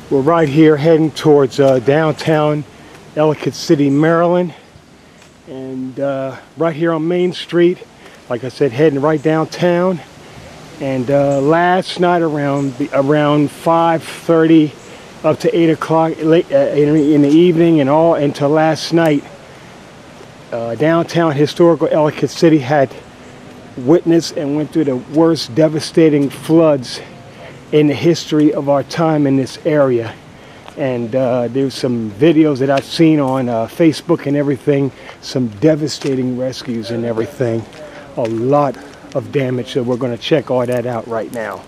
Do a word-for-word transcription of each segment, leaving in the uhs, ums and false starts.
We're right here heading towards uh, downtown Ellicott City, Maryland. And uh, right here on Main Street, like I said, heading right downtown. And uh, last night around around five thirty up to eight o'clock late uh, in, in the evening and all until last night, uh, downtown historical Ellicott City had witnessed and went through the worst devastating floods in the history of our time in this area. And uh, there's some videos that I've seen on uh, Facebook and everything, some devastating rescues and everything, a lot of damage. So we're going to check all that out right now.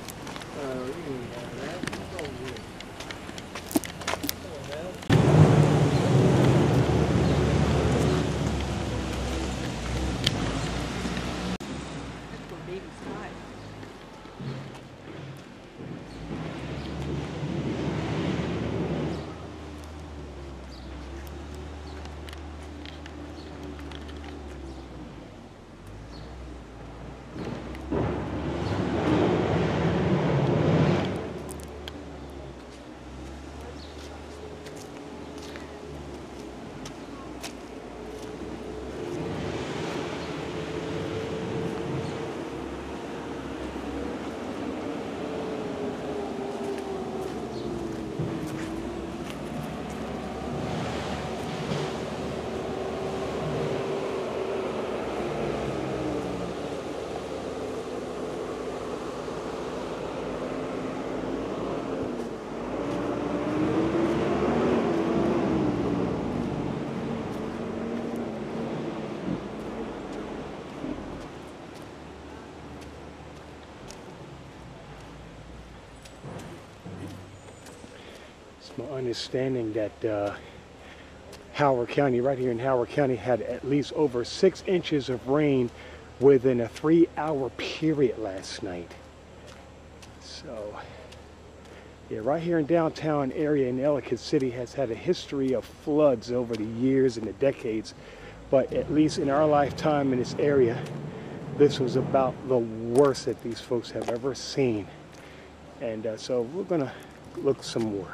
It's my understanding that uh, Howard County, right here in Howard County, had at least over six inches of rain within a three hour period last night. So, yeah, right here in downtown area in Ellicott City has had a history of floods over the years and the decades. But at least in our lifetime in this area, this was about the worst that these folks have ever seen. And uh, so we're gonna look some more.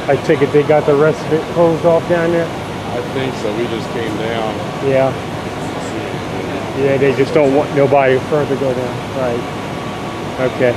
I take it they got the rest of it closed off down there? I think so. We just came down. Yeah. Yeah, they just don't want nobody further to go down. Right. Okay.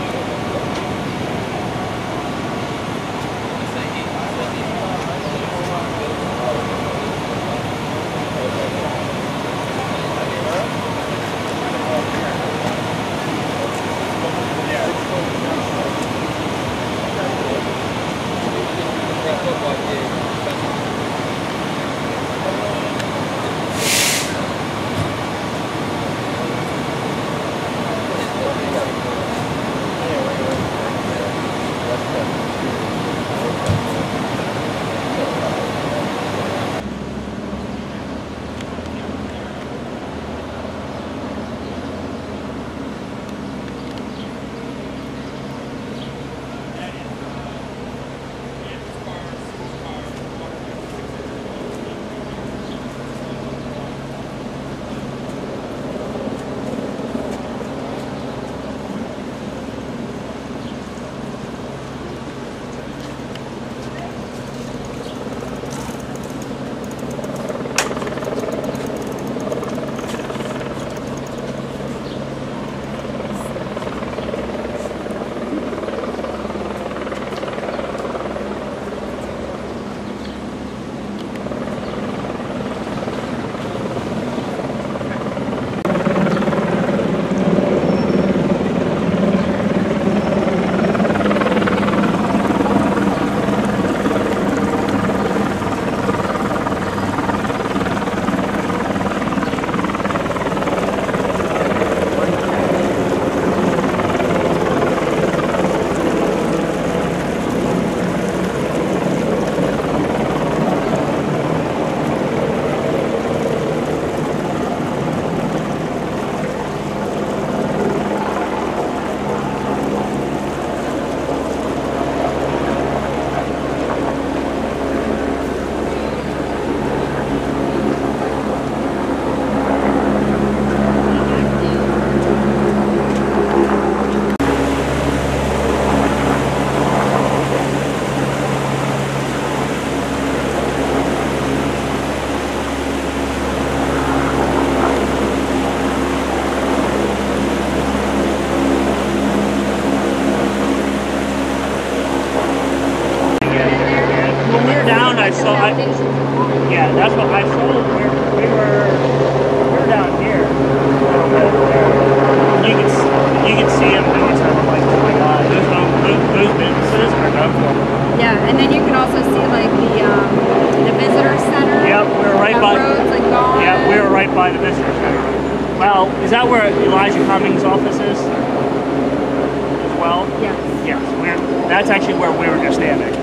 I saw, I, yeah, that's what I saw. We were, we were, we were down here. You can, you can see them doing something like, oh my God, those, those, those businesses are done for. Yeah, and then you can also see like the um, the visitor center. Yep, we were right by. Roads, like, gone. Yeah, we were right by the visitor center. Well, is that where Elijah Cummings' office is? As well? Yes. Yes, we're, that's actually where we were just standing.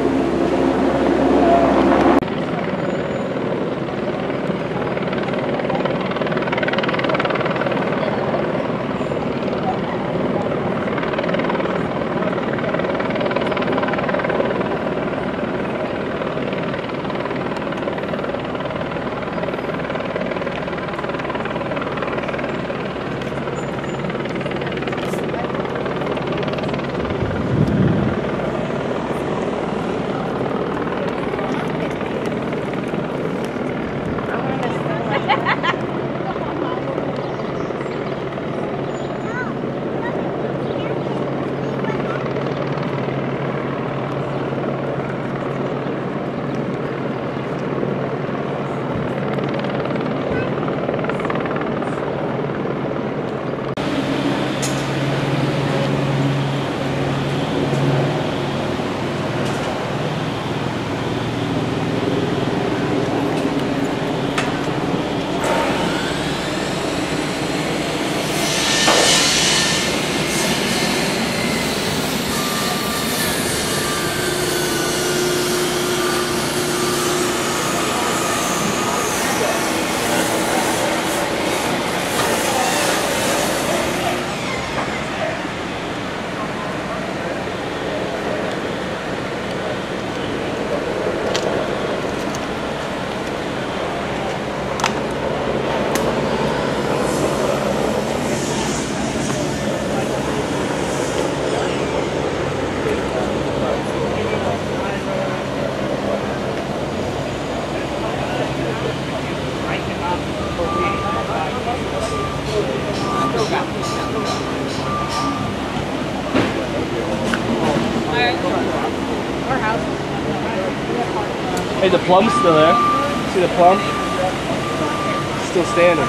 Hey, the plum's still there. See the plum? Still standing.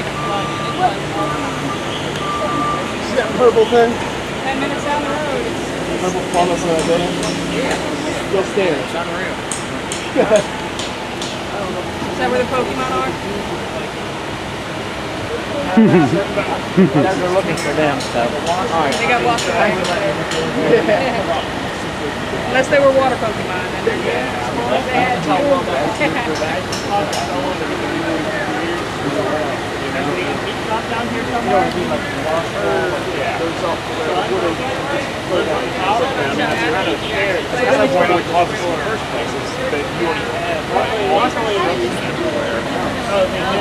See that purple thing? Ten minutes down the road. Purple plum that's in that building? Yeah. Still standing. It's unreal. Is that where the Pokemon are? They're looking for them, so. They got washed away. Unless they were water Pokemon. And then, yeah. They had to. Down here somewhere?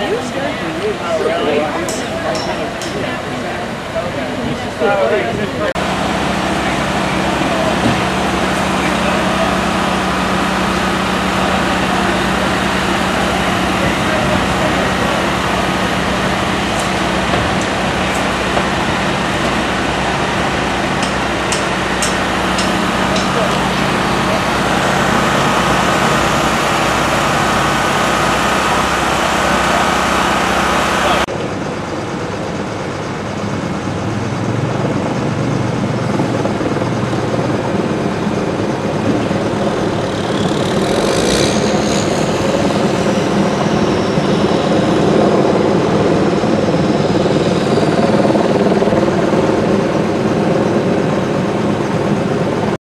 Yeah.